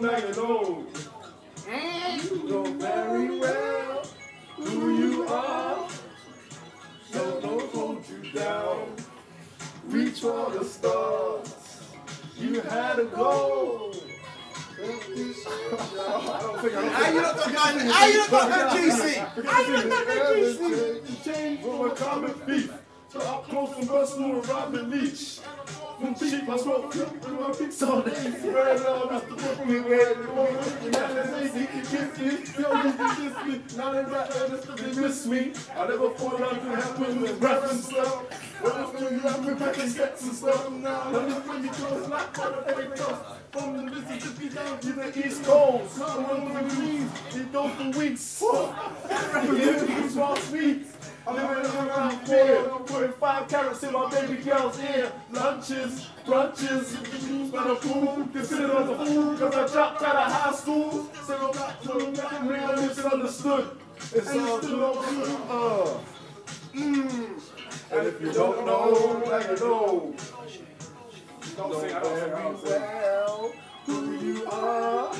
now you know. You know very well who you are. So don't hold you down. Reach for the stars. You had a goal. How you don't got GC? How you don't got GC? Change from a common thief. So up close and personal around the leech. From cheap, I smoke with my feet so they spread out. Mr. Brooklyn, where the woman, now they say you kiss me, still you can kiss me. Now they got that, they miss me. I never thought that could happen with rap and stuff. When I feel you rapping back and sets and stuff. Now let me bring you close, not for the every coast. From the Mississippi down to the East Coast. Come on, the greens, you go for weeks. These small sweets. I'm living around here, putting 5 carrots in my baby girl's ear. Lunches, brunches, but a fool, considered as a fool, cause I dropped out of high school. So I'm not to real misunderstood. It's all too And if you don't know, now you know. Don't say I don't well who you are.